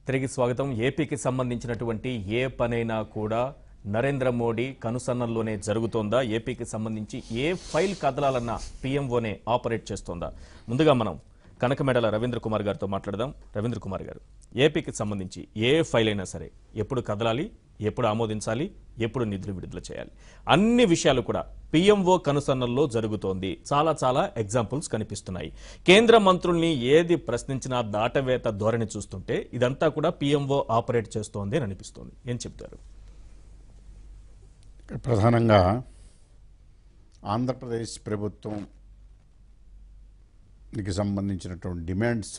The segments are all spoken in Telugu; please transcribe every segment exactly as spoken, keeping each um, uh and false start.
తిరిగి స్వాగతం. ఏపీకి సంబంధించినటువంటి ఏ పనైనా కూడా నరేంద్ర మోడీ కనుసన్నల్లోనే జరుగుతోందా? ఏపీకి సంబంధించి ఏ ఫైల్ కదలాలన్నా పీఎంఓనే ఆపరేట్ చేస్తోందా? ముందుగా మనం కనకమెడల రవీంద్ర కుమార్ గారితో మాట్లాడదాం. రవీంద్ర కుమార్ గారు, ఏపీకి సంబంధించి ఏ ఫైల్ అయినా సరే ఎప్పుడు కదలాలి, ఎప్పుడు ఆమోదించాలి, ఎప్పుడు నిధులు విడుదల చేయాలి, అన్ని విషయాలు కూడా పీఎంఓ కనుసన్నల్లో జరుగుతోంది. చాలా చాలా ఎగ్జాంపుల్స్ కనిపిస్తున్నాయి. కేంద్ర మంత్రుల్ని ఏది ప్రశ్నించినా దాటవేత ధోరణి చూస్తుంటే ఇదంతా కూడా పీఎంఓ ఆపరేట్ చేస్తోంది అని అనిపిస్తోంది. ఏం చెప్తారు? ప్రధానంగా ఆంధ్రప్రదేశ్ ప్రభుత్వం కి సంబంధించినటువంటి డిమాండ్స్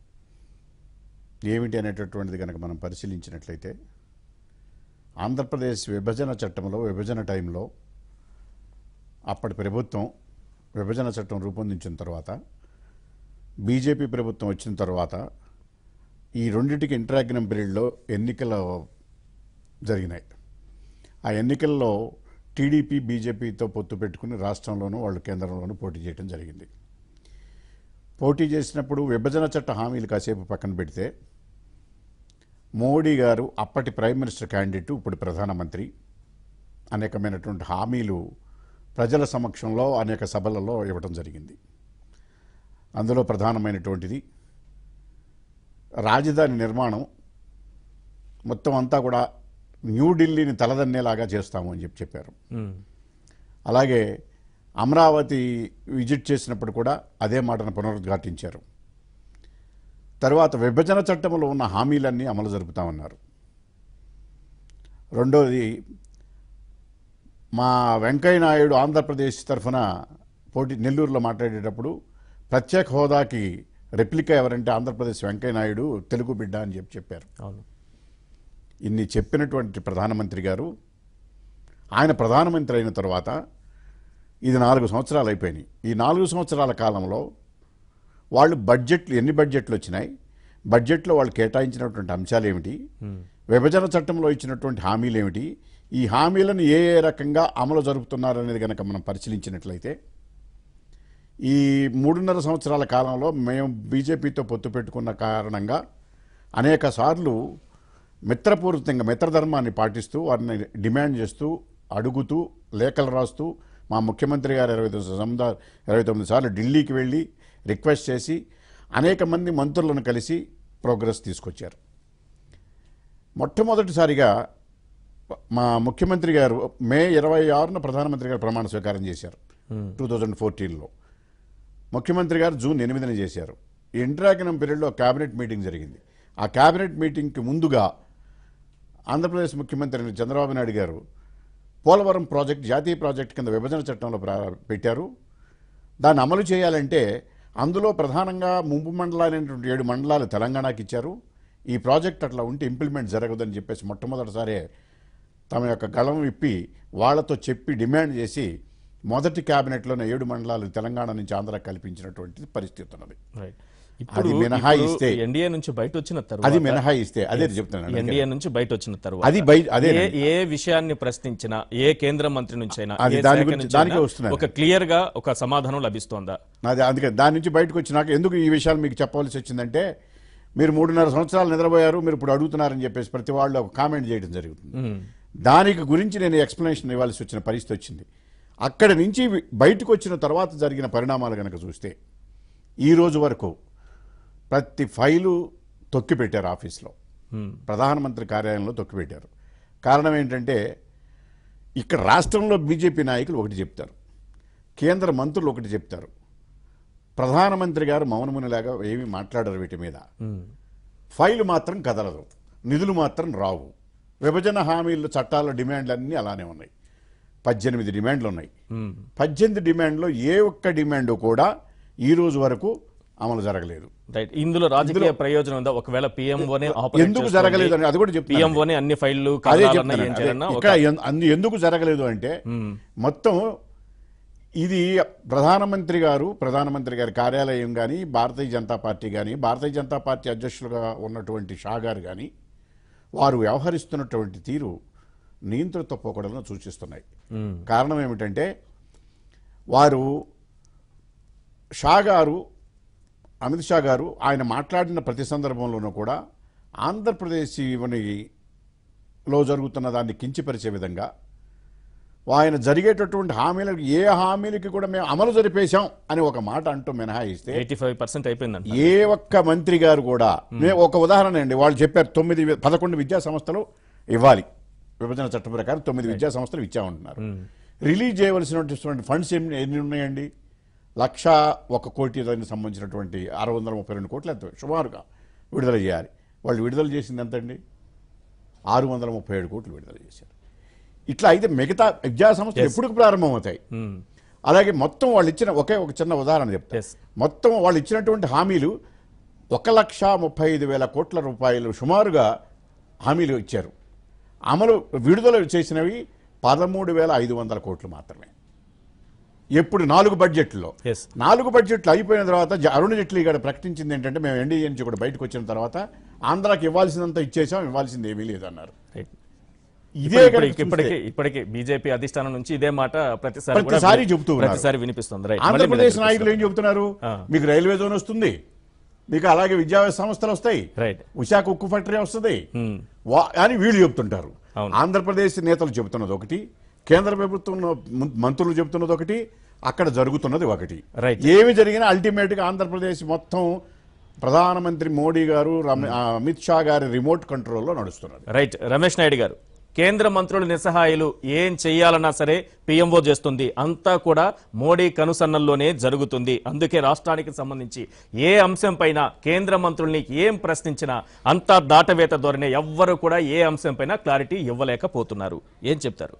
ఏమిటి అనేటటువంటిది కనుక మనం పరిశీలించినట్లయితే, ఆంధ్రప్రదేశ్ విభజన చట్టంలో విభజన టైంలో అప్పటి ప్రభుత్వం విభజన చట్టం రూపొందించిన తర్వాత బీజేపీ ప్రభుత్వం వచ్చిన తర్వాత ఈ రెండింటికి ఇంటరాగ్నం పీరియడ్లో ఎన్నికలు జరిగినాయి. ఆ ఎన్నికల్లో టీడీపీ బీజేపీతో పొత్తు పెట్టుకుని రాష్ట్రంలోనూ వాళ్ళు కేంద్రంలోనూ పోటీ చేయడం జరిగింది. పోటీ చేసినప్పుడు విభజన చట్ట హామీలు కాసేపు పక్కన పెడితే, మోడీ గారు అప్పటి ప్రైమ్ మినిస్టర్ క్యాండిడేట్, ఇప్పుడు ప్రధానమంత్రి, అనేకమైనటువంటి హామీలు ప్రజల సమక్షంలో అనేక సభలలో ఇవ్వడం జరిగింది. అందులో ప్రధానమైనటువంటిది రాజధాని నిర్మాణం మొత్తం అంతా కూడా న్యూఢిల్లీని తలదన్నేలాగా చేస్తాము అని చెప్పి చెప్పారు. అలాగే అమరావతి విజిట్ చేసినప్పుడు కూడా అదే మాటను పునరుద్ఘాటించారు. తర్వాత విభజన చట్టంలో ఉన్న హామీలన్నీ అమలు జరుపుతామన్నారు. రెండోది, మా వెంకయ్య నాయుడు ఆంధ్రప్రదేశ్ తరఫున పోటీ నెల్లూరులో మాట్లాడేటప్పుడు ప్రత్యేక హోదాకి రెప్లికా ఎవరంటే ఆంధ్రప్రదేశ్ వెంకయ్య నాయుడు, తెలుగు బిడ్డ అని చెప్పి చెప్పారు. అవును. ఇన్ని చెప్పినటువంటి ప్రధానమంత్రి గారు, ఆయన ప్రధానమంత్రి అయిన తర్వాత ఇది నాలుగు సంవత్సరాలు అయిపోయినాయి. ఈ నాలుగు సంవత్సరాల కాలంలో వాళ్ళు బడ్జెట్లు, ఎన్ని బడ్జెట్లు వచ్చినాయి, బడ్జెట్లో వాళ్ళు కేటాయించినటువంటి అంశాలు ఏమిటి, విభజన చట్టంలో ఇచ్చినటువంటి హామీలు ఏమిటి, ఈ హామీలను ఏ ఏ రకంగా అమలు జరుపుతున్నారనేది కనుక మనం పరిశీలించినట్లయితే, ఈ మూడున్నర సంవత్సరాల కాలంలో మేము బీజేపీతో పొత్తు పెట్టుకున్న కారణంగా అనేక సార్లు మిత్రపూరితంగా మిత్రధర్మాన్ని పాటిస్తూ వారిని డిమాండ్ చేస్తూ, అడుగుతూ, లేఖలు రాస్తూ, మా ముఖ్యమంత్రి గారు ఇరవై తొమ్మిది ఇరవై తొమ్మిది సార్లు ఢిల్లీకి వెళ్ళి రిక్వెస్ట్ చేసి అనేక మంది మంత్రులను కలిసి ప్రోగ్రెస్ తీసుకొచ్చారు. మొట్టమొదటిసారిగా మా ముఖ్యమంత్రి గారు మే ఇరవై ఆరున ప్రధానమంత్రి గారు ప్రమాణ స్వీకారం చేశారు. టూ థౌజండ్ ఫోర్టీన్లో ముఖ్యమంత్రి గారు జూన్ ఎనిమిదిన చేశారు. ఈ ఇంటరాగ్నం పీరియడ్లో క్యాబినెట్ మీటింగ్ జరిగింది. ఆ క్యాబినెట్ మీటింగ్కి ముందుగా ఆంధ్రప్రదేశ్ ముఖ్యమంత్రి చంద్రబాబు నాయుడు గారు పోలవరం ప్రాజెక్ట్ జాతీయ ప్రాజెక్ట్ కింద విభజన చట్టంలో పెట్టారు. దాన్ని అమలు చేయాలంటే అందులో ప్రధానంగా ముంపు మండలాలైనటువంటి ఏడు మండలాలు తెలంగాణకి ఇచ్చారు. ఈ ప్రాజెక్ట్ అట్లా ఉంటే ఇంప్లిమెంట్ జరగదని చెప్పేసి మొట్టమొదటిసారే తమ యొక్క గళం విప్పి వాళ్లతో చెప్పి డిమాండ్ చేసి మొదటి క్యాబినెట్లోనే ఏడు మండలాలు తెలంగాణ నుంచి ఆంధ్ర కల్పించినటువంటి పరిస్థితి ఉన్నది. ఇప్పుడు మినహాయిస్తే ఎన్డీఏ నుంచి బయట వచ్చిన తర్వాత అది మినహాయిస్తే అదే చెప్తున్నాను. ఎన్డీఏ నుంచి బయట వచ్చిన తర్వాత అది అదే ఏ విషయాన్ని ప్రశ్నించినా ఏ కేంద్ర మంత్రి నుంచి అయినా దానికి వస్తున్నా ఒక క్లియర్ గా ఒక సమాధానం లభిస్తోందా? అది అందుకే దాని నుంచి బయటకు వచ్చినాక ఎందుకు ఈ విషయాలు మీకు చెప్పవలసి వచ్చిందంటే, మీరు మూడున్నర సంవత్సరాలు నిద్రపోయారు, మీరు ఇప్పుడు అడుగుతున్నారని చెప్పేసి ప్రతి వాళ్ళు ఒక కామెంట్ చేయడం జరుగుతుంది. దానికి గురించి నేను ఎక్స్ప్లెనేషన్ ఇవ్వాల్సి వచ్చిన పరిస్థితి వచ్చింది. అక్కడి నుంచి బయటకు వచ్చిన తర్వాత జరిగిన పరిణామాలు కనుక చూస్తే ఈ రోజు వరకు ప్రతి ఫైలు తొక్కిపెట్టారు. ఆఫీస్లో, ప్రధానమంత్రి కార్యాలయంలో తొక్కిపెట్టారు. కారణం ఏంటంటే, ఇక్కడ రాష్ట్రంలో బీజేపీ నాయకులు ఒకటి చెప్తారు, కేంద్ర మంత్రులు ఒకటి చెప్తారు, ప్రధానమంత్రి గారు మౌనమునిలాగా ఏమీ మాట్లాడరు. వీటి మీద ఫైలు మాత్రం కదలదు, నిధులు మాత్రం రావు. విభజన హామీల చట్టాల డిమాండ్లు అన్నీ అలానే ఉన్నాయి. పద్దెనిమిది డిమాండ్లు ఉన్నాయి. పద్దెనిమిది డిమాండ్లో ఏ ఒక్క డిమాండ్ కూడా ఈ రోజు వరకు అమలు జరగలేదు. రైట్. ఇందులో రాజకీయ ప్రయోజనం ఉందా? ఒకవేళ పీఎంఓనే ఎందుకు జరగలేదు అని అది కూడా చెప్తాను. పీఎంఓనే అన్ని ఫైళ్లు ఎందుకు జరగలేదు అంటే, మొత్తం ఇది ప్రధానమంత్రి గారు ప్రధానమంత్రి గారి కార్యాలయం కానీ, భారతీయ జనతా పార్టీ కానీ, భారతీయ జనతా పార్టీ అధ్యక్షులుగా ఉన్నటువంటి షా గారు కానీ, వారు వ్యవహరిస్తున్నటువంటి తీరు నియంత్రిత పోకడలను సూచిస్తున్నాయి. కారణం ఏమిటంటే, వారు షా గారు అమిత్ షా గారు ఆయన మాట్లాడిన ప్రతి సందర్భంలోనూ కూడా ఆంధ్రప్రదేశ్ లో జరుగుతున్న దాన్ని కించిపరిచే విధంగా ఆయన జరిగేటటువంటి హామీలకు ఏ హామీలకి కూడా మేము అమలు జరిపేశాం అని ఒక మాట అంటూ మినహాయిస్తే ఎయిటీ ఫైవ్ పర్సెంట్ అయిపోయిందంట. ఏ ఒక్క మంత్రి గారు కూడా మేము ఒక ఉదాహరణ అండి, వాళ్ళు చెప్పారు తొమ్మిది పదకొండు విద్యా సంస్థలు ఇవ్వాలి, విభజన చట్టం ప్రకారం తొమ్మిది విద్యా సంస్థలు ఇచ్చామంటున్నారు. రిలీజ్ చేయవలసినటువంటి ఫండ్స్ ఎన్ని ఎన్ని ఉన్నాయండి? లక్ష ఒక కోటి దానికి సంబంధించినటువంటి ఆరు వందల ముప్పై రెండు కోట్లు ఎంత సుమారుగా విడుదల చేయాలి. వాళ్ళు విడుదల చేసింది ఎంతండి? ఆరు వందల ముప్పై ఏడు కోట్లు విడుదల చేశారు. ఇట్లా అయితే మిగతా విద్యా సంస్థలు ఎప్పుడు ప్రారంభమవుతాయి? అలాగే మొత్తం వాళ్ళు ఇచ్చిన ఒకే ఒక చిన్న ఉదాహరణ చెప్తారు. మొత్తం వాళ్ళు ఇచ్చినటువంటి హామీలు ఒక లక్ష ముప్పై ఐదు వేల కోట్ల రూపాయలు సుమారుగా హామీలు ఇచ్చారు. అమలు విడుదల చేసినవి పదమూడు వేల ఐదు వందల కోట్లు మాత్రమే. ఎప్పుడు నాలుగు బడ్జెట్లో నాలుగు బడ్జెట్లు అయిపోయిన తర్వాత అరుణ్ జైట్లీ గారు ప్రకటించింది ఏంటంటే మేము ఎన్డీఏ నుంచి కూడా బయటకు వచ్చిన తర్వాత ఆంధ్రాకి ఇవ్వాల్సినంత ఇచ్చేసాం, ఇవ్వాల్సింది ఏమీ లేదన్నారు. ఇదే ఇప్పటికే ఇప్పటికే బీజేపీ అధిష్టానం నుంచి ఇదే మాట ప్రతిసారి ప్రతిసారి చెబుతూ ప్రతిసారి వినిపిస్తుంది. ఆంధ్రప్రదేశ్ నాయకులు ఏం చెబుతున్నారు? మీకు రైల్వే జోన్ వస్తుంది, మీకు అలాగే విద్యా సంస్థలు వస్తాయి, విశాఖ ఉక్కు ఫ్యాక్టరీ వస్తుంది అని వీళ్ళు చెబుతుంటారు. ఆంధ్రప్రదేశ్ నేతలు చెబుతున్నది ఒకటి, కేంద్ర ప్రభుత్వం మంత్రులు చెబుతున్నది ఒకటి, అక్కడ జరుగుతున్నది ఒకటి. ఏమి జరిగినా అల్టిమేట్ గా ఆంధ్రప్రదేశ్ మొత్తం ప్రధానమంత్రి మోడీ గారు అమిత్ షా గారి రిమోట్ కంట్రోల్లో నడుస్తున్నారు. రైట్. రమేష్ నాయుడు గారు, కేంద్ర మంత్రులు నిస్సహాయులు, ఏం చేయాలన్నా సరే పీఎంఓ చేస్తుంది, అంతా కూడా మోడీ కనుసన్నల్లోనే జరుగుతుంది. అందుకే రాష్ట్రానికి సంబంధించి ఏ అంశం పైన కేంద్ర మంత్రుల్ని ఏం ప్రశ్నించినా అంతా దాటవేత ధోరణి, ఎవ్వరు కూడా ఏ అంశం పైన క్లారిటీ ఇవ్వలేకపోతున్నారు. ఏం చెప్తారు?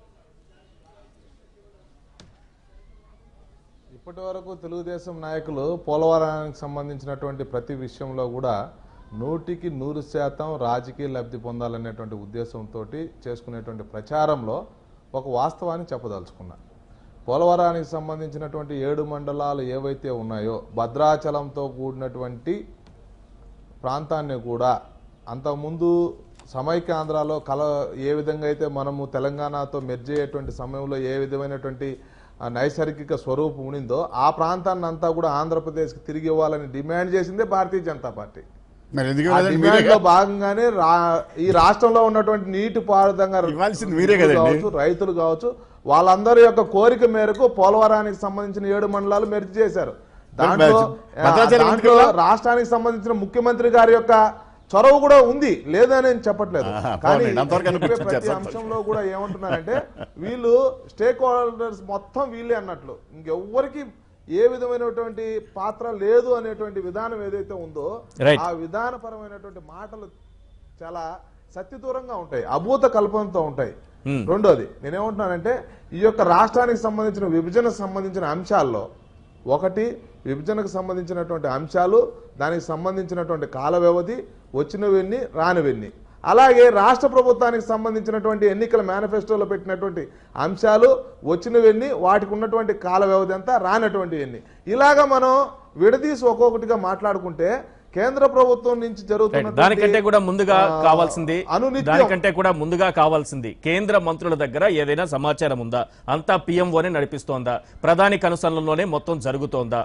ఇప్పటి వరకు తెలుగుదేశం నాయకులు పోలవరానికి సంబంధించినటువంటి ప్రతి విషయంలో కూడా నూటికి నూరు శాతం రాజకీయ లబ్ధి పొందాలనేటువంటి ఉద్దేశంతో చేసుకునేటువంటి ప్రచారంలో ఒక వాస్తవాన్ని చెప్పదలుచుకున్నా. పోలవరానికి సంబంధించినటువంటి ఏడు మండలాలు ఏవైతే ఉన్నాయో భద్రాచలంతో కూడినటువంటి ప్రాంతాన్ని కూడా అంతకుముందు సమైక్యాంధ్రాలో కల ఏ విధంగా అయితే మనము తెలంగాణతో మెర్జ్ అయ్యేటువంటి సమయంలో ఏ విధమైనటువంటి నైసర్గిక స్వరూపం ఉండిందో ఆ ప్రాంతాన్ని అంతా కూడా ఆంధ్రప్రదేశ్కి తిరిగి ఇవ్వాలని డిమాండ్ చేసిందే భారతీయ జనతా పార్టీ. డిమాండ్ లో భాగంగానే ఈ రాష్ట్రంలో ఉన్నటువంటి నీటి పారుదంగా కావచ్చు, రైతులు కావచ్చు, వాళ్ళందరి యొక్క కోరిక మేరకు పోలవరానికి సంబంధించిన ఏడు మండలాలు మెర్జ్ చేశారు. దాంట్లో దాంట్లో రాష్ట్రానికి సంబంధించిన ముఖ్యమంత్రి గారి యొక్క చొరవ కూడా ఉంది, లేదని చెప్పట్లేదు. కానీ ప్రతి అంశంలో కూడా ఏమంటున్నారంటే వీళ్ళు స్టేక్ హోల్డర్స్ మొత్తం వీళ్ళే అన్నట్లు, ఇంకెవ్వరికి ఏ విధమైనటువంటి పాత్ర లేదు అనేటువంటి విధానం ఏదైతే ఉందో ఆ విధానపరమైనటువంటి మాటలు చాలా సత్యదూరంగా ఉంటాయి, అభూత కల్పనతో ఉంటాయి. రెండోది నేనేమంటున్నానంటే ఈ యొక్క రాష్ట్రానికి సంబంధించిన విభజనకు సంబంధించిన అంశాల్లో ఒకటి విభజనకు సంబంధించినటువంటి అంశాలు, దానికి సంబంధించినటువంటి కాల వ్యవధి, వచ్చినవన్నీ రానివన్నీ, అలాగే రాష్ట్ర ప్రభుత్వానికి సంబంధించినటువంటి ఎన్నికల మేనిఫెస్టోలో పెట్టినటువంటి అంశాలు, వచ్చినవన్నీ, వాటికి ఉన్నటువంటి కాల వ్యవధి అంతా, రానటువంటి ఎన్ని, ఇలాగా మనం విడదీసి ఒక్కొక్కటిగా మాట్లాడుకుంటే కేంద్ర ప్రభుత్వం నుంచి జరుగుతున్న దానికంటే కూడా ముందుగా కావాల్సింది దానికంటే కూడా ముందుగా కావాల్సింది కేంద్ర మంత్రుల దగ్గర ఏదైనా సమాచారం ఉందా? అంతా పీఎంఓనే నడిపిస్తోందా? ప్రధాని కనుసన్నల్లోనే మొత్తం జరుగుతోందా?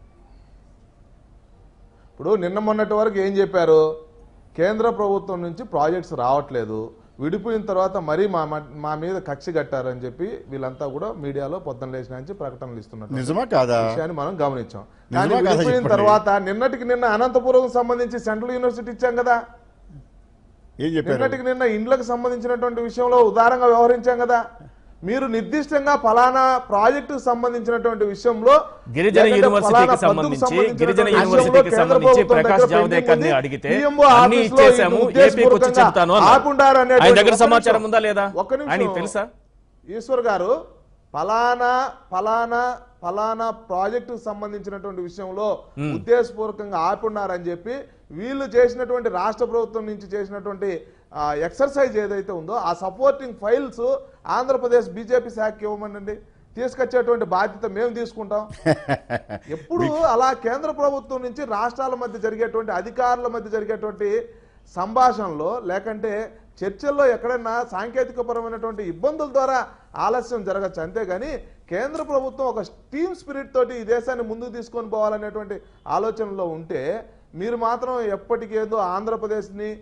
ఇప్పుడు నిన్న మొన్నటి వరకు ఏం చెప్పారు? కేంద్ర ప్రభుత్వం నుంచి ప్రాజెక్ట్స్ రావట్లేదు, విడిపోయిన తర్వాత మరీ మా మా మీద కక్ష కట్టారని చెప్పి వీళ్ళంతా కూడా మీడియాలో పొద్దున్న లేచిన నుంచి ప్రకటనలు ఇస్తున్నారు. నిజమా కాదా విషయాన్ని మనం గమనించాం. కానీ విడిపోయిన తర్వాత నిన్నటికి నిన్న అనంతపురం సంబంధించి సెంట్రల్ యూనివర్సిటీ ఇచ్చాం కదా, నిన్నటికి నిన్న ఇండ్లకు సంబంధించినటువంటి విషయంలో ఉదారంగా వ్యవహరించాం కదా. మీరు నిర్దిష్టంగా ఫలానా ప్రాజెక్టుకు సంబంధించినటువంటి విషయంలో గిరిజన యూనివర్సిటీకి సంబంధించి గిరిజన యూనివర్సిటీకి సంబంధించి ప్రకాష్ జావదేకర్ ని అడిగితే అన్ని ఇచ్చేసాము, ఏపీకి వచ్చి చెప్తాను అన్నారు. ఆయన దగ్గర సమాచారం ఉందా లేదా ఆయనకి తెలుసా? ఈశ్వర్ గారు ఫలానా ఫలానా ఫలానా ప్రాజెక్టుకు సంబంధించినటువంటి విషయంలో ఉద్దేశపూర్వకంగా ఆపున్నారని చెప్పి వీళ్ళు చేసినటువంటి రాష్ట్ర ప్రభుత్వం నుంచి చేసినటువంటి ఎక్సర్సైజ్ ఏదైతే ఉందో ఆ సపోర్టింగ్ ఫైల్స్ ఆంధ్రప్రదేశ్ బీజేపీ శాఖకి ఇవ్వమనండి, తీసుకొచ్చేటువంటి బాధ్యత మేము తీసుకుంటాం. ఎప్పుడు అలా కేంద్ర ప్రభుత్వం నుంచి రాష్ట్రాల మధ్య జరిగేటువంటి అధికారుల మధ్య జరిగేటువంటి సంభాషణలో లేకంటే చర్చల్లో ఎక్కడైనా సాంకేతిక పరమైనటువంటి ఇబ్బందుల ద్వారా ఆలస్యం జరగచ్చు, అంతేగాని కేంద్ర ప్రభుత్వం ఒక టీమ్ స్పిరిట్ తోటి ఈ దేశాన్ని ముందుకు తీసుకొని పోవాలనేటువంటి ఆలోచనలో ఉంటే మీరు మాత్రం ఎప్పటికేదో ఆంధ్రప్రదేశ్ని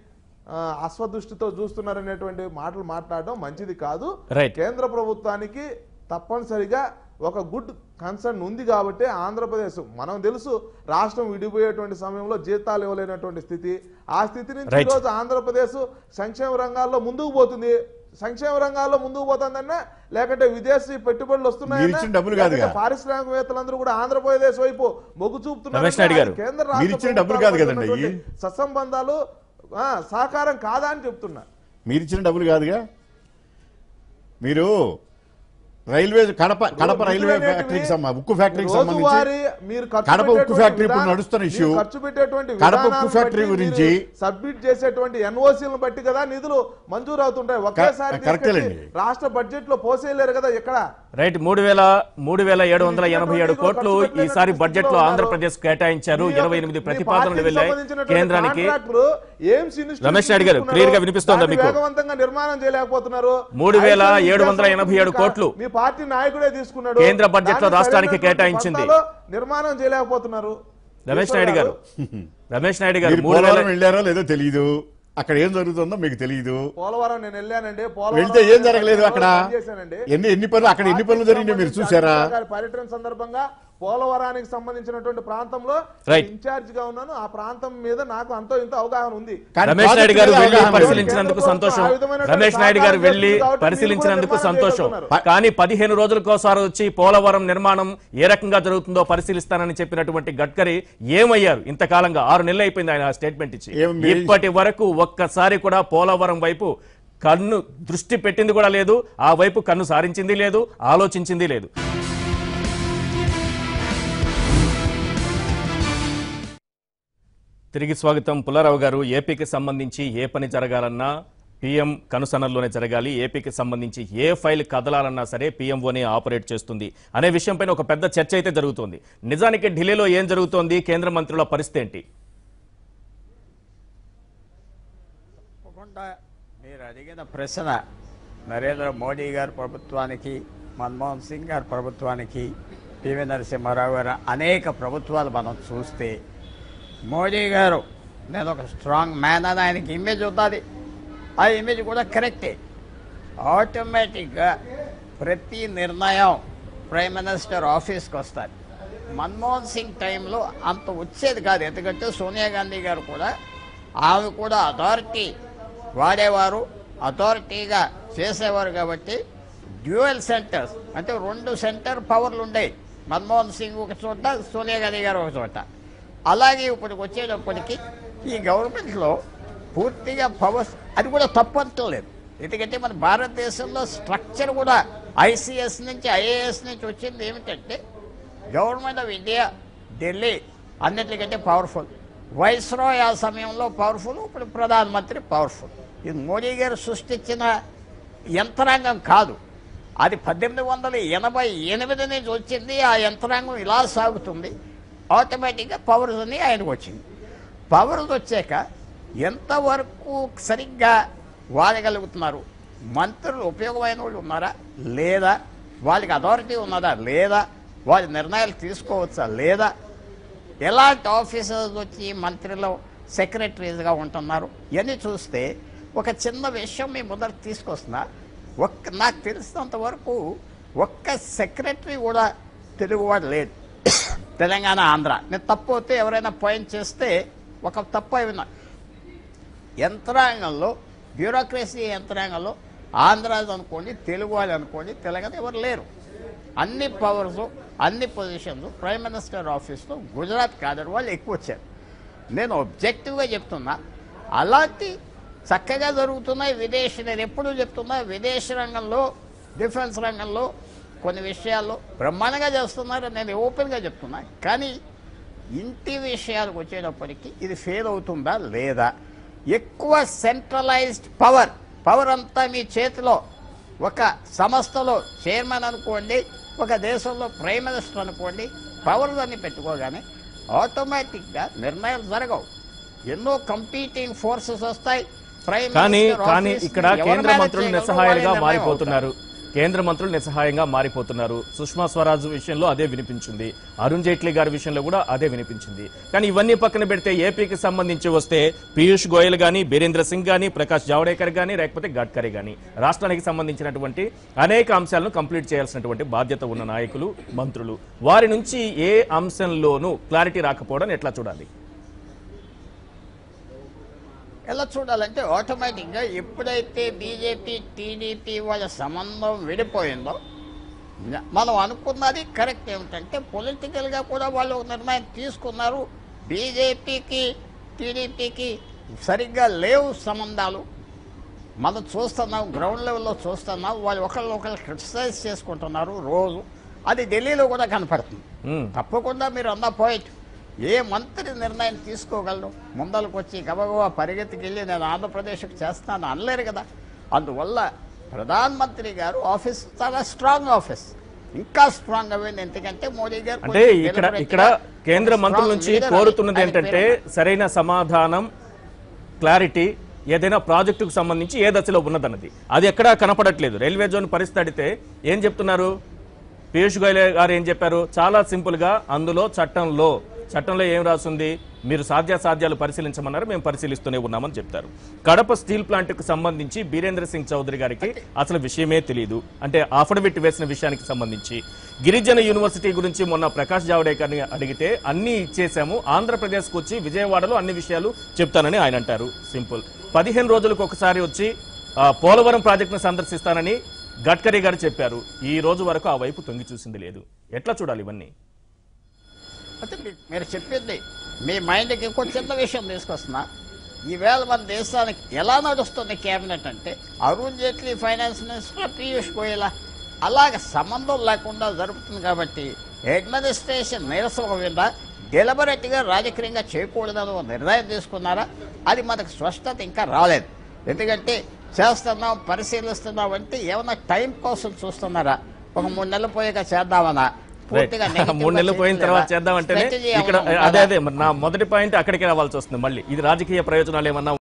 అశ్వదృష్టితో చూస్తున్నారనేటువంటి మాటలు మాట్లాడడం మంచిది కాదు. Right. కేంద్ర ప్రభుత్వానికి తప్పనిసరిగా ఒక గుడ్ కన్సర్న్ ఉంది కాబట్టి ఆంధ్రప్రదేశ్ మనం తెలుసు రాష్ట్రం విడిపోయేటువంటి సమయంలో జీతాలు ఇవ్వలేనటువంటి స్థితి, ఆ స్థితి నుంచి Right. ఈరోజు ఆంధ్రప్రదేశ్ సంక్షేమ రంగాల్లో ముందుకు పోతుంది. సంక్షేమ రంగాల్లో ముందుకు పోతుందన్నా లేకంటే విదేశీ పెట్టుబడులు వస్తున్నాయన్నా పారిశ్రామికవేత్తలందరూ కూడా ఆంధ్రప్రదేశ్ వైపు మొగ్గు చూపుతున్నారు. కేంద్ర రాష్ట్ర సత్సంబంధాలు సహకారం కాదా అని చెప్తున్నా. మీరిచ్చిన డబ్బులు కాదుగా. మీరు రైల్వే కడప కడప రైల్వే ఫ్యాక్టరీకి ఉక్కు ఫ్యాక్టరీకి సంబంధించి కడప ఉక్కు ఫ్యాక్టరీ ఇప్పుడు నడుస్తున్న ఇష్యూ, ఖర్చు పెట్టేటువంటి కడప ఉక్కు ఫ్యాక్టరీ గురించి సబ్మిట్ చేసేటువంటి ఎన్ఓసీలను బట్టి కదా నిధులు మంజూరు అవుతుంటాయి. ఒకేసారి రాష్ట్ర బడ్జెట్ లో పోసేయలేరు కదా ఎక్కడ. రైట్. మూడు వేల మూడు వేల ఏడు వందల ఎనభై ఏడు కోట్లు ఈసారి బడ్జెట్ లో ఆంధ్రప్రదేశ్ కేటాయించారు. ఇరవై ఎనిమిది ప్రతిపాదనలు వెళ్ళాయి కేంద్రానికి. రమేష్ నాయుడు గారు క్లియర్ గా వినిపిస్తోందా మీకు? వేగవంతంగా నిర్మాణం చేయలేకపోతున్నారు. మూడు వేల ఏడు వందల ఎనభై ఏడు కోట్లు మీ పార్టీ నాయకుడే తీసుకున్నాడు. కేంద్ర బడ్జెట్ లో రాష్ట్రానికి కేటాయించింది. నిర్మాణం చేయలేకపోతున్నారు. రమేష్ నాయుడు గారు రమేష్ నాయుడు గారు పోలవరం వెళ్ళారో లేదో తెలియదు, అక్కడ ఏం జరుగుతుందో మీకు తెలియదు. పోలవరం నేను వెళ్ళానండి. వెళ్తే ఏం జరగలేదు అక్కడ. ఎన్ని ఎన్ని పనులు అక్కడ ఎన్ని పనులు జరిగినాయి మీరు చూసారా? పర్యటన సందర్భంగా పోలవరానికి సంబంధించినటువంటి ప్రాంతంలో ఇన్ఛార్జ్ గా ఉన్నాను. ఆ ప్రాంతం మీద నాకు అంతో ఇంత అవగాహన ఉంది. రమేష్ నాయుడు గారు వెళ్లి పరిశీలించినందుకు సంతోషం. రమేష్ నాయుడు గారు వెళ్లి పరిశీలించినందుకు సంతోషం. కానీ పదిహేను రోజులకోసారి వచ్చి పోలవరం నిర్మాణం ఏ రకంగా జరుగుతుందో పరిశీలిస్తానని చెప్పినటువంటి గడ్కరీ ఏమయ్యారు? ఇంతకాలంగా ఆరు నెలలు అయిపోయింది ఆయన స్టేట్మెంట్ ఇచ్చి. ఇప్పటి వరకు ఒక్కసారి కూడా పోలవరం వైపు కన్ను దృష్టి పెట్టింది కూడా లేదు. ఆ వైపు కన్ను సారించింది లేదు, ఆలోచించింది లేదు. తిరిగి స్వాగతం. పుల్లారావు గారు, ఏపీకి సంబంధించి ఏ పని జరగాలన్నా పీఎం కనుసన్నల్లోనే జరగాలి, ఏపీకి సంబంధించి ఏ ఫైల్ కదలాలన్నా సరే పీఎంఓనే ఆపరేట్ చేస్తుంది అనే విషయంపైన ఒక పెద్ద చర్చ అయితే జరుగుతోంది. నిజానికి ఢిల్లీలో ఏం జరుగుతోంది? కేంద్ర మంత్రుల పరిస్థితి ఏంటి? మీరు అడిగిన ప్రశ్న నరేంద్ర మోడీ గారి ప్రభుత్వానికి, మన్మోహన్ సింగ్ గారి ప్రభుత్వానికి, పివి నరసింహారావు గారు అనేక ప్రభుత్వాలు మనం చూస్తే మోడీ గారు నేను ఒక స్ట్రాంగ్ మ్యాన్ అని ఆయనకి ఇమేజ్ ఉంటుంది. ఆ ఇమేజ్ కూడా కరెక్టే. ఆటోమేటిక్గా ప్రతి నిర్ణయం ప్రైమ్ మినిస్టర్ ఆఫీస్కి వస్తుంది. మన్మోహన్ సింగ్ టైంలో అంత వచ్చేది కాదు. ఎందుకంటే సోనియా గాంధీ గారు కూడా ఆమె కూడా అథారిటీ వాడేవారు, అథారిటీగా చేసేవారు. కాబట్టి డ్యూయల్ సెంటర్స్ అంటే రెండు సెంటర్ పవర్లు ఉండేవి. మన్మోహన్ సింగ్ ఒక చోట, సోనియా గాంధీ గారు ఒక చోట. అలాగే ఇప్పటికి వచ్చేటప్పటికి ఈ గవర్నమెంట్లో పూర్తిగా పవర్స్, అది కూడా తప్పట్లేదు. ఎందుకంటే మన భారతదేశంలో స్ట్రక్చర్ కూడా ఐసీఎస్ నుంచి ఐఏఎస్ నుంచి వచ్చింది ఏమిటంటే గవర్నమెంట్ ఆఫ్ ఇండియా ఢిల్లీ అన్నిటికంటే పవర్ఫుల్, వైస్రాయ్ ఆ సమయంలో పవర్ఫుల్, ఇప్పుడు ప్రధానమంత్రి పవర్ఫుల్. ఇది మోడీ గారు సృష్టించిన యంత్రాంగం కాదు. అది పద్దెనిమిది వందల ఎనభై ఎనిమిది నుంచి వచ్చింది. ఆ యంత్రాంగం ఇలా సాగుతుంది. ఆటోమేటిక్గా పవర్స్ అన్నీ ఆయనకు వచ్చింది. పవర్స్ వచ్చాక ఎంతవరకు సరిగ్గా వాడగలుగుతున్నారు? మంత్రులు ఉపయోగమైన వాళ్ళు ఉన్నారా లేదా? వాళ్ళకి అథారిటీ ఉన్నదా లేదా? వాళ్ళ నిర్ణయాలు తీసుకోవచ్చా లేదా? ఎలాంటి ఆఫీసర్స్ వచ్చి మంత్రిలో సెక్రటరీస్గా ఉంటున్నారు? ఇవన్నీ చూస్తే ఒక చిన్న విషయం మీ ముందర తీసుకొస్తున్నా. ఒక్క నాకు తెలిసినంత వరకు ఒక్క సెక్రటరీ కూడా తెలుగువాడు లేడు తెలంగాణ, ఆంధ్ర. నేను తప్పు అయితే ఎవరైనా పాయింట్ చేస్తే ఒక తప్పు అయినా యంత్రాంగంలో, బ్యూరోక్రసీ యంత్రాంగంలో ఆంధ్రాజ్ అనుకోండి, తెలుగు వాళ్ళు అనుకోండి, తెలంగాణ ఎవరు లేరు. అన్ని పవర్స్, అన్ని పొజిషన్స్ ప్రైమ్ మినిస్టర్ ఆఫీస్లో గుజరాత్ కాదర్ వాళ్ళు ఎక్కువ వచ్చారు. నేను ఆబ్జెక్టివ్గా చెప్తున్నా, అలాంటి చక్కగా జరుగుతున్నాయి విదేశీ. నేను ఎప్పుడూ చెప్తున్నా విదేశీ రంగంలో, డిఫెన్స్ రంగంలో కొన్ని విషయాల్లో బ్రహ్మాండంగా చేస్తున్నారు. నేను ఓపెన్గా చెప్తున్నా. కానీ ఇంటి విషయాలకు వచ్చేటప్పటికి ఇది ఫెయిల్ అవుతుందా లేదా? ఎక్కువ సెంట్రలైజ్డ్ పవర్, పవర్ అంతా మీ చేతిలో. ఒక సంస్థలో చైర్మన్ అనుకోండి, ఒక దేశంలో ప్రైమ్ మినిస్టర్ అనుకోండి, పవర్స్ అన్ని పెట్టుకోగానే ఆటోమేటిక్గా నిర్ణయాలు జరగవు. ఎన్నో కంపీటింగ్ ఫోర్సెస్ వస్తాయి. కానీ కానీ ఇక్కడ కేంద్ర మంత్రులు నిస్సహాయాలుగా మారిపోతున్నారు. కేంద్ర మంత్రులు నిస్సహాయంగా మారిపోతున్నారు. సుష్మా స్వరాజ్ విషయంలో అదే వినిపించింది, అరుణ్ జైట్లీ గారి విషయంలో కూడా అదే వినిపించింది. కానీ ఇవన్నీ పక్కన పెడితే ఏపీకి సంబంధించి వస్తే పీయూష్ గోయల్ గానీ, బీరేంద్ర సింగ్ గానీ, ప్రకాష్ జావడేకర్ గానీ, లేకపోతే గడ్కరీ గానీ రాష్ట్రానికి సంబంధించినటువంటి అనేక అంశాలను కంప్లీట్ చేయాల్సినటువంటి బాధ్యత ఉన్న నాయకులు, మంత్రులు, వారి నుంచి ఏ అంశంలోనూ క్లారిటీ రాకపోవడం ఎట్లా చూడాలి? ఎలా చూడాలంటే ఆటోమేటిక్గా ఎప్పుడైతే బీజేపీ టీడీపీ వాళ్ళ సంబంధం విడిపోయిందో మనం అనుకున్నది కరెక్ట్. ఏమిటంటే పొలిటికల్గా కూడా వాళ్ళు ఒక నిర్ణయం తీసుకున్నారు. బీజేపీకి టీడీపీకి సరిగ్గా లేవు సంబంధాలు. మనం చూస్తున్నాం, గ్రౌండ్ లెవెల్లో చూస్తున్నాం. వాళ్ళు ఒకళ్ళు ఒకళ్ళు క్రిటిసైజ్ చేసుకుంటున్నారు రోజు. అది ఢిల్లీలో కూడా కనపడుతుంది. తప్పకుండా మీరు అన్న పాయింట్, ఏ మంత్రి నిర్ణయం తీసుకోగలరు? ముందలకు వచ్చి గబగబా పరిగెత్తికి వెళ్ళి నేను ఆంధ్రప్రదేశ్కి చేస్తాను అనలేరు కదా. అందువల్ల ప్రధానమంత్రి గారు ఆఫీస్ చాలా స్ట్రాంగ్ ఆఫీస్, ఇంకా స్ట్రాంగ్ అయింది. ఎందుకంటే మోడీ గారు అంటే ఇక్కడ ఇక్కడ కేంద్ర మంత్రుల నుంచి కోరుతున్నది ఏంటంటే సరైన సమాధానం, క్లారిటీ, ఏదైనా ప్రాజెక్టుకు సంబంధించి ఏ దశలో ఉన్నదన్నది. అది ఎక్కడా కనపడట్లేదు. రైల్వే జోన్ పరిస్థితి అడిగితే ఏం చెప్తున్నారు? పీయూష్ గోయల్ గారు ఏం చెప్పారు? చాలా సింపుల్ గా అందులో చట్టంలో చట్టంలో ఏం రాసింది, మీరు సాధ్యాసాధ్యాలు పరిశీలించమన్నారు, మేము పరిశీలిస్తూనే ఉన్నామని చెప్తారు. కడప స్టీల్ ప్లాంట్ కు సంబంధించి బీరేంద్ర సింగ్ చౌదరి గారికి అసలు విషయమే తెలియదు. అంటే అఫిడవిట్ వేసిన విషయానికి సంబంధించి గిరిజన యూనివర్సిటీ గురించి మొన్న ప్రకాష్ జావడేకర్ని అడిగితే అన్ని ఇచ్చేశాము, ఆంధ్రప్రదేశ్కు వచ్చి విజయవాడలో అన్ని విషయాలు చెప్తానని ఆయన అంటారు. సింపుల్. పదిహేను రోజులకు ఒకసారి వచ్చి పోలవరం ప్రాజెక్టును సందర్శిస్తానని గడ్కరీ గారు చెప్పారు. ఈ రోజు వరకు ఆ వైపు తొంగి చూసింది లేదు. ఎట్లా చూడాలి ఇవన్నీ? అంటే మీరు చెప్పింది మీ మైండ్కి ఇంకో చిన్న విషయం తీసుకొస్తున్నా. ఈవేళ మన దేశానికి ఎలా నడుస్తుంది కేబినెట్ అంటే అరుణ్ జైట్లీ ఫైనాన్స్ మినిస్టర్, పీయూష్ గోయల్ అలాగ సంబంధం లేకుండా జరుగుతుంది. కాబట్టి అడ్మినిస్ట్రేషన్ నీరసం మీద డెలిబరేట్గా రాజకీయంగా చేయకూడదని నిర్ణయం తీసుకున్నారా? అది మనకు స్పష్టత ఇంకా రాలేదు. ఎందుకంటే చేస్తున్నాం, పరిశీలిస్తున్నాం అంటే ఏమన్నా టైం కోసం చూస్తున్నారా? ఒక మూడు నెలలు పోయాక చేద్దామన్నా? మూడు నెలలు పోయిన తర్వాత చేద్దామంటేనే ఇక్కడ అదే అదే నా మొదటి పాయింట్ అక్కడికి రావాల్సి వస్తుంది. మళ్ళీ ఇది రాజకీయ ప్రయోజనాలు ఏమన్నా